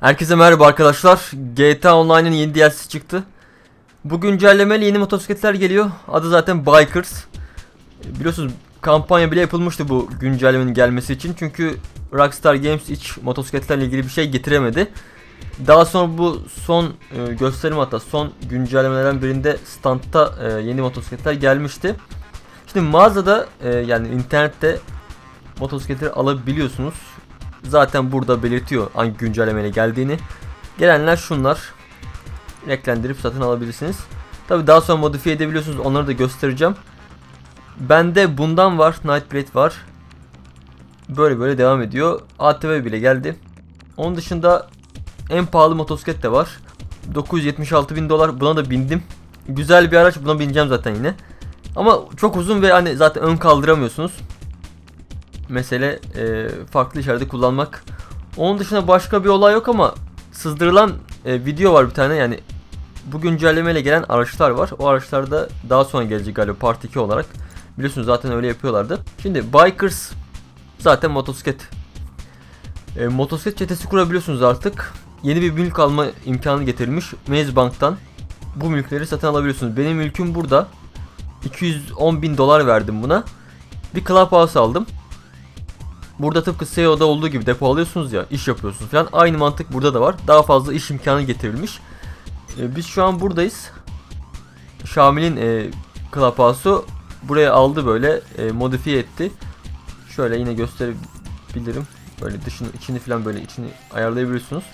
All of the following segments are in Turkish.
Herkese merhaba arkadaşlar. GTA Online'ın yeni DLC'si çıktı. Bu güncellemeyle yeni motosikletler geliyor. Adı zaten Bikers. Biliyorsunuz kampanya bile yapılmıştı bu güncellemenin gelmesi için. Çünkü Rockstar Games hiç motosikletlerle ilgili bir şey getiremedi. Daha sonra bu son gösterim, hatta son güncellemelerden birinde standta yeni motosikletler gelmişti. Şimdi mağazada yani internette motosikletleri alabiliyorsunuz. Zaten burada belirtiyor hangi güncellemeyle geldiğini. Gelenler şunlar. Renklendirip satın alabilirsiniz. Tabi daha sonra modifiye edebiliyorsunuz. Onları da göstereceğim. Bende bundan var. Nightblade var. Böyle devam ediyor. ATV bile geldi. Onun dışında en pahalı motosiklet de var. 976.000 dolar. Buna da bindim. Güzel bir araç. Buna bineceğim zaten yine. Ama çok uzun ve hani zaten ön kaldıramıyorsunuz. Mesele farklı işlerde kullanmak. Onun dışında başka bir olay yok ama sızdırılan video var bir tane. Yani bu güncellemeyle gelen araçlar var. O araçlarda daha sonra gelecek galiba Part 2 olarak. Biliyorsunuz zaten öyle yapıyorlardı. Şimdi Bikers zaten motosiklet. Motosiklet çetesi kurabiliyorsunuz artık. Yeni bir mülk alma imkanı getirilmiş. Maze Bank'tan bu mülkleri satın alabiliyorsunuz. Benim mülküm burada. 210.000 dolar verdim buna. Bir Clubhouse aldım. Burada tıpkı CEO'da olduğu gibi depo alıyorsunuz ya, iş yapıyorsunuz falan. Aynı mantık burada da var. Daha fazla iş imkanı getirilmiş. Biz şu an buradayız. Xiaomi'nin Clubhouse'u buraya aldı, böyle modifiye etti. Şöyle yine gösterebilirim. Böyle dışını, içini falan, böyle içini ayarlayabiliyorsunuz.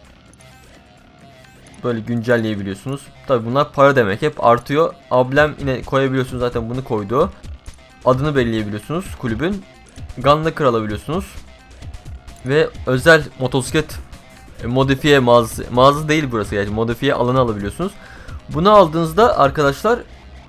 Böyle güncelleyebiliyorsunuz. Tabi bunlar para demek, hep artıyor. Ablem yine koyabiliyorsunuz, zaten bunu koydu. Adını belirleyebiliyorsunuz kulübün. Gunlocker alabiliyorsunuz. Ve özel motosiklet modifiye mağazası değil burası, yani modifiye alanı alabiliyorsunuz. Bunu aldığınızda arkadaşlar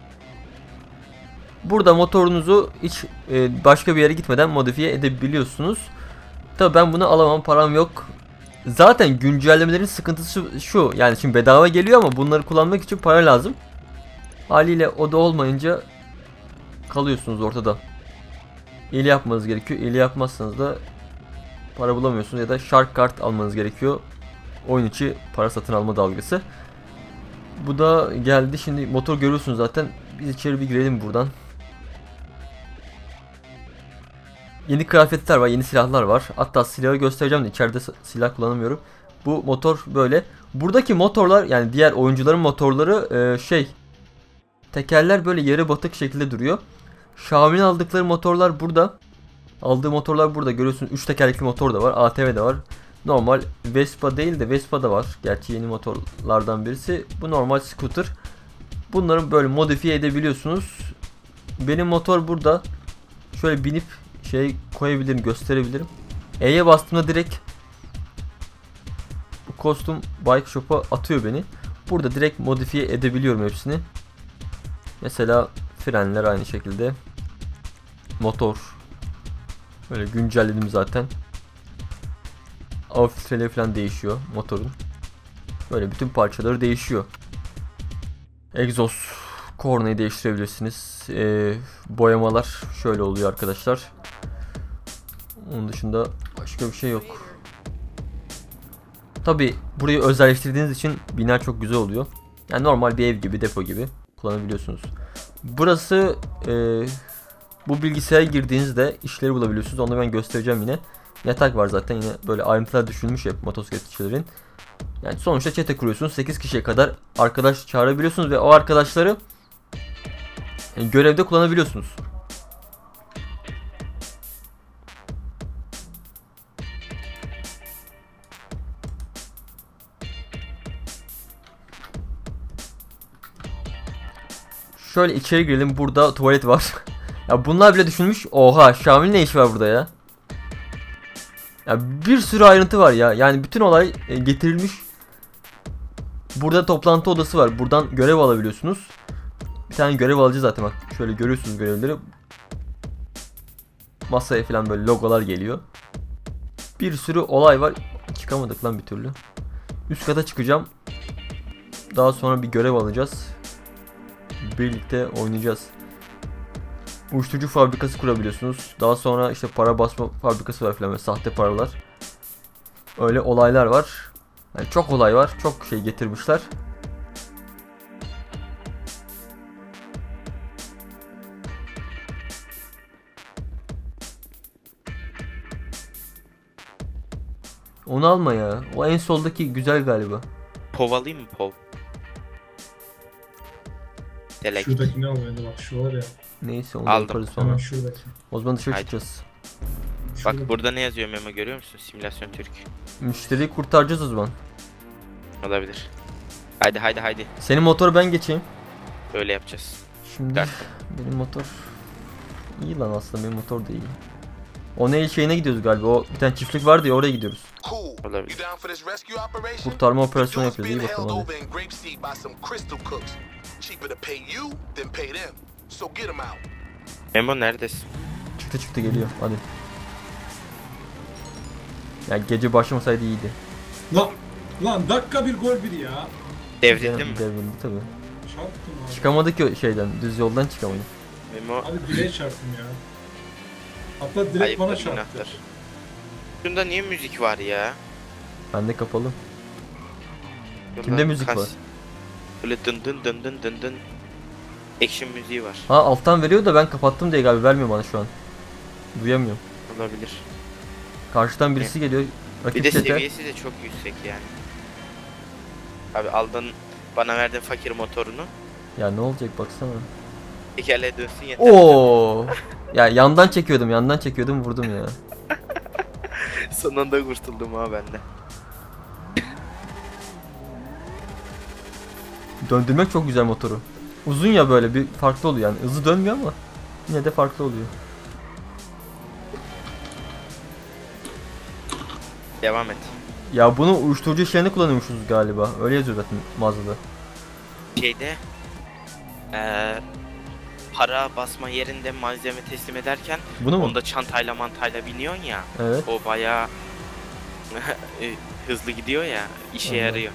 burada motorunuzu hiç başka bir yere gitmeden modifiye edebiliyorsunuz. Tabi ben bunu alamam, param yok. Zaten güncellemelerin sıkıntısı şu, yani şimdi bedava geliyor ama bunları kullanmak için para lazım. Haliyle o da olmayınca kalıyorsunuz ortada. İyili yapmanız gerekiyor. İyili yapmazsanız da para bulamıyorsunuz ya da Shark kart almanız gerekiyor. Oyun içi para satın alma dalgası. Bu da geldi. Şimdi motor görüyorsunuz zaten. Biz içeri bir girelim buradan. Yeni kıyafetler var, yeni silahlar var. Hatta silahı göstereceğim de içeride silah kullanamıyorum. Bu motor böyle. Buradaki motorlar, yani diğer oyuncuların motorları tekerler böyle yarı batık şekilde duruyor. Xiaomi'nin aldıkları motorlar burada. Aldığı motorlar burada. Görüyorsunuz 3 tekerlekli motor da var. ATV de var. Normal Vespa değil de Vespa da var. Gerçi yeni motorlardan birisi. Bu normal scooter. Bunları böyle modifiye edebiliyorsunuz. Benim motor burada. Şöyle binip koyabilirim, gösterebilirim. E'ye bastığımda direkt bu kostüm bike shop'a atıyor beni. Burada direkt modifiye edebiliyorum hepsini. Mesela frenler aynı şekilde. Motor. Böyle güncelledim zaten. Hava filtreleri falan değişiyor motorun. Böyle bütün parçaları değişiyor. Egzoz kornayı değiştirebilirsiniz. Boyamalar şöyle oluyor arkadaşlar. Onun dışında başka bir şey yok. Tabi burayı özelleştirdiğiniz için bina çok güzel oluyor. Yani normal bir ev gibi, depo gibi kullanabiliyorsunuz. Burası bu bilgisayara girdiğinizde işleri bulabiliyorsunuz. Onu ben göstereceğim yine. Yatak var zaten, yine böyle ayrıntılar düşünmüş hep motosikletçilerin. Yani sonuçta çete kuruyorsunuz. 8 kişiye kadar arkadaş çağırabiliyorsunuz ve o arkadaşları görevde kullanabiliyorsunuz. Şöyle içeri girelim. Burada tuvalet var. Ya bunlar bile düşünmüş. Oha, Xiaomi'nin ne işi var burada ya? Ya bir sürü ayrıntı var ya. Yani bütün olay getirilmiş. Burada toplantı odası var. Buradan görev alabiliyorsunuz. Bir tane görev alacağız zaten, bak. Şöyle görüyorsunuz görevleri. Masaya falan böyle logolar geliyor. Bir sürü olay var. Çıkamadık lan bir türlü. Üst kata çıkacağım. Daha sonra bir görev alacağız. Birlikte oynayacağız. Uyuşturucu fabrikası kurabiliyorsunuz. Daha sonra işte para basma fabrikası var falan, sahte paralar. Öyle olaylar var. Yani çok olay var. Çok şey getirmişler. Onu alma ya. O en soldaki güzel galiba. Pov alayım mı pov? Delek. Şuradakini al bence bak şu var ya. Neyse onu Aldım. yaparız sonra. Hemen şuradaki. O zaman dışarı Haydi. çıkacağız. Şurada. Bak burada ne yazıyor Memo, görüyor musun? Simülasyon Türk. Müşteriyi kurtaracağız o zaman. Olabilir. Haydi haydi haydi. Senin motoru ben geçeyim. Böyle yapacağız. Şimdi Gel. benim motor iyi lan, aslında benim motor da iyi. O ne şeyine gidiyoruz galiba. O bir tane çiftlik vardı ya, oraya gidiyoruz. Olabilir. Kurtarma operasyonu yapıyoruz. İyi bakalım hadi. Memo neredesin? Çıktı geliyor. Hadi. Yani gece başlamasaydı iyiydi. Lan dakika bir gol bir ya. Devrildim mi? Devrildi tabii. Çarptım abi. Çıkamadık ki o şeyden. Düz yoldan çıkamadık. Memo Abi direğe çarptım ya. Hatta direkt bana ayıptır, çarptı. günahtır. Şunda niye müzik var ya? Bende kapalı. Şunda Kimde müzik var? Böyle dın dın dın dın dın dın. Action müziği var. Ha, alttan veriyor da ben kapattım diye galiba vermiyor bana şu an. Duyamıyorum. Olabilir. Karşıdan birisi geliyor. Bir Rakip de çete. seviyesi de çok yüksek yani. Abi aldın, bana verdin fakir motorunu. Ya ne olacak baksana. Tekerleğe dönsün yeter. Oo. Ya yandan çekiyordum vurdum ya. Sonunda kurtuldum ha ben de. Döndürmek çok güzel motoru. Uzun ya, böyle bir farklı oluyor yani. Hızlı dönmüyor ama yine de farklı oluyor. Devam et. Ya bunu uyuşturucu işlerinde kullanıyormuşuz galiba. Öyle yazıyor zaten mağazada. Şeyde para basma yerinde malzeme teslim ederken Bunu mu? onda çantayla mantayla biniyorsun ya. Evet. O bayağı hızlı gidiyor ya, işe Evet. yarıyor.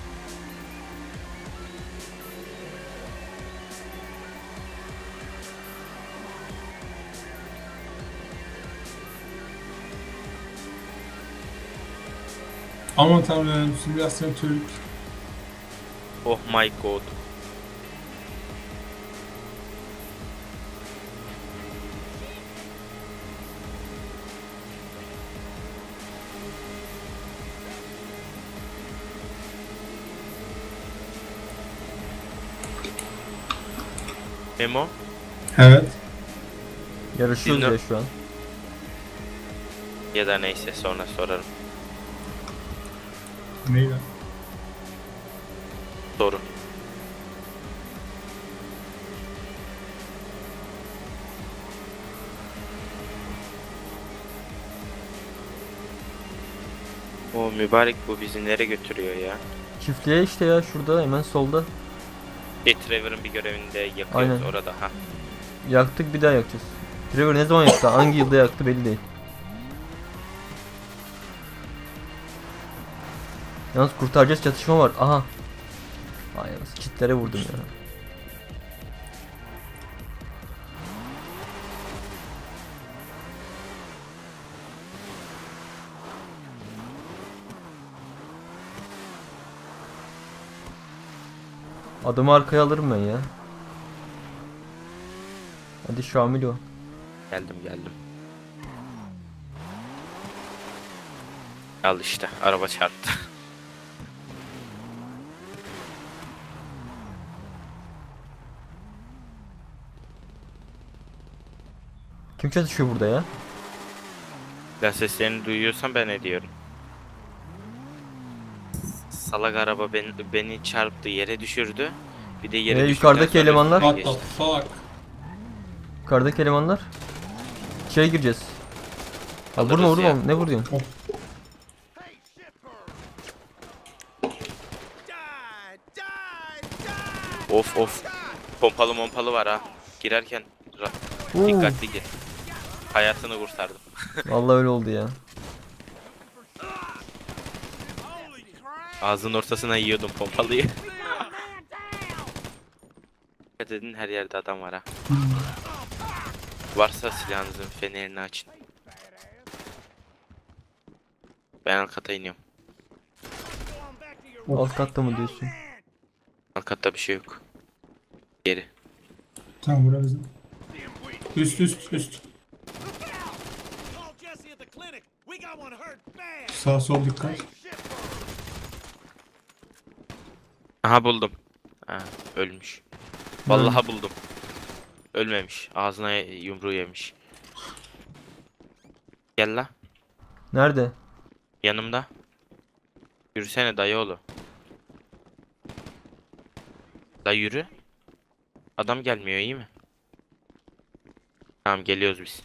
Aman tanrım, simülasyon Türk. Oh my god. Memo, Evet. Yarışıyoruz Dinle- ya şu an. ya da neyse sonra sorarım. Neyle? Soru. O mübarek, bu bizi nereye götürüyor ya? Çiftliğe işte ya, şurada hemen solda. Trevor'ın bir görevinde yakıyoruz Aynen. orada ha. Yaktık, bir daha yakacağız. Trevor ne zaman yaktı? Hangi yılda yaktı belli değil. Yalnız kurtaracağız, çatışma var. Aha. Ay yalnız kitlere vurdum ya. Adamı arkaya alırım ben ya. Hadi Şamil o. Geldim. Al işte, araba çarptı. Kim çatışıyor burada ya? Ben seslerini duyuyorsam ben ediyorum. Salak araba beni çarptı, yere düşürdü. Bir de yere düştükten yukarıdaki sonra elemanlar? üstüne What the geçti. fuck? Yukarıdaki elemanlar. İçeri gireceğiz. Ha, Alırız vurma ya. ne vuruyorsun? Of. Pompalı var ha. Girerken Oo. dikkatli gir. Hayatını kurtardım. Vallahi öyle oldu ya. Ağzının ortasına yiyordum pompalıyı. Dikkat edin, her yerde adam var ha. Varsa silahınızın fenerini açın. Ben alt kata iniyorum. Alt katta mı diyorsun? Alt katta bir şey yok. Geri. Tamam bura bizim. Üst. Sağ sol dikkat. Aha buldum. Ha, ölmüş. Vallahi buldum. Ölmemiş. Ağzına yumruğu yemiş. Gel la. Nerede? Yanımda. Yürüsene dayıoğlu. Da yürü. Adam gelmiyor, iyi mi? Tamam, geliyoruz biz.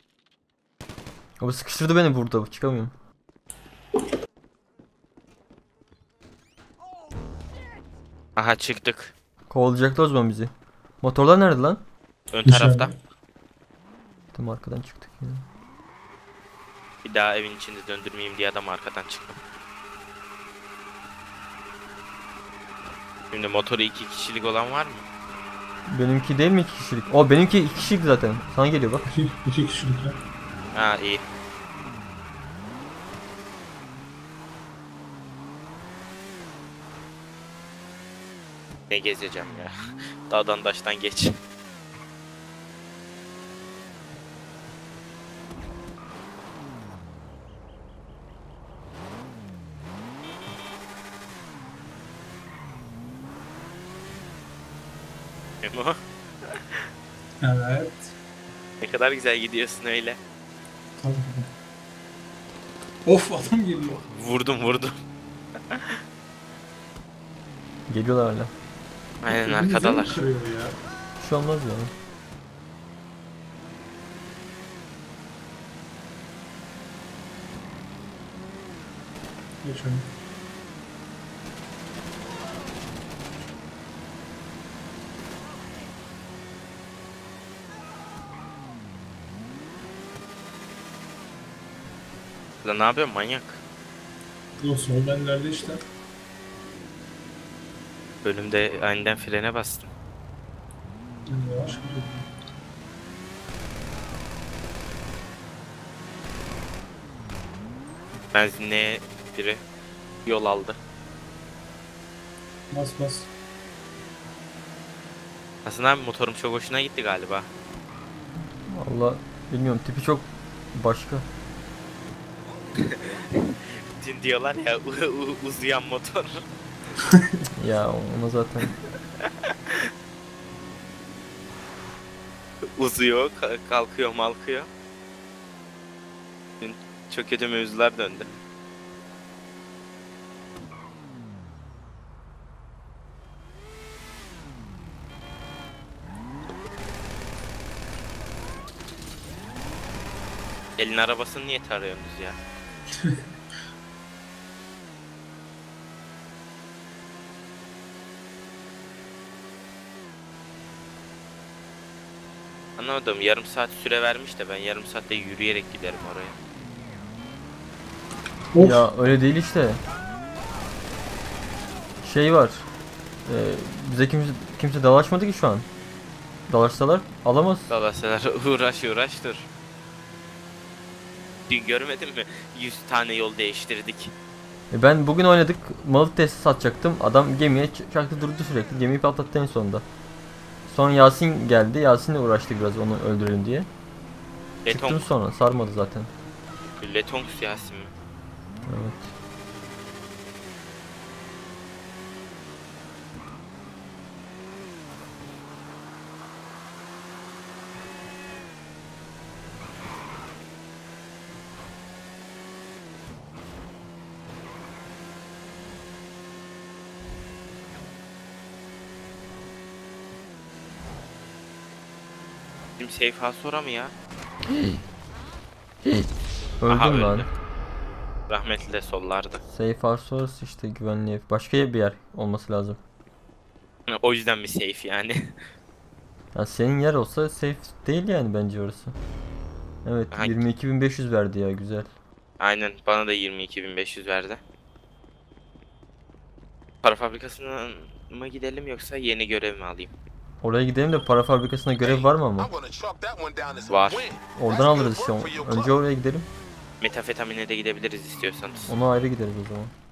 O sıkıştırdı beni burada. Çıkamıyorum. Aha çıktık. Kovalayacaktı o zaman bizi. Motorlar nerede lan? Ön Dışarıda. tarafta. Tam arkadan çıktık ya. Bir daha evin içinde döndürmeyeyim diye adam arkadan çıktı. Şimdi motoru 2 kişilik olan var mı? Benimki değil mi 2 kişilik? O benimki 2 kişilik zaten. Sana geliyor bak. İki kişilik ya. Ha iyi. Ne gezeceğim ya. Dağdan taştan geç. Memo, Evet. ne kadar güzel gidiyorsun öyle. Tabii. Of adam geliyor. Vurdum. Geliyorlar hala. Aynen Elini arkadalar. zevk kırıyor ya. Bir şey olmaz ya. Geç onu. Lan ne yapıyorsun manyak? O sol benlerde işte. Bölümde aniden frene bastım. Yavaş gidiyor. Benzinliğe biri yol aldı. Bas. Aslında abi motorum çok hoşuna gitti galiba. Valla bilmiyorum, tipi çok başka. Dün diyorlar ya uzayan motor. Ya ona zaten Uzuyor, kalkıyor malkıyor. Dün çok kötü mevzular döndü. Elin arabasını niye tarıyorsunuz ya? Anlamadım, yarım saat süre vermiş de ben yarım saatte yürüyerek giderim oraya. Of. ya öyle değil işte. Şey var. Bize kimse dalaşmadı ki şu an. Dalaşsalar alamaz. Dolayısıyla uğraş dur. Dün görmedin mi? 100 tane yol değiştirdik. Ben bugün oynadık. Malı testi satacaktım. Adam gemiye çaktı durdu sürekli. Gemiyi patlattı en sonunda. Sonra Yasin geldi. Yasin'le uğraştık biraz onu öldürelim diye. Çıktım Leton, sonra. Sarmadı zaten. Letonks Yasin mi? Evet. Bizim safe house sonra mı ya? Öldüm Aha, lan. öldü. Rahmetli de sollardı. Safe House sonrası işte güvenli ev. Başka bir yer olması lazım. O yüzden mi safe yani? Ya senin yer olsa safe değil yani bence orası. Evet, Aha. 22.500 verdi ya, güzel. Aynen, bana da 22.500 verdi. Para fabrikasına mı gidelim yoksa yeni görev mi alayım? Oraya gidelim de para fabrikasına görev var mı ama? Var. Oradan alırız işte. Önce oraya gidelim. Metafetamine de gidebiliriz istiyorsanız. Ona ayrı gideriz o zaman.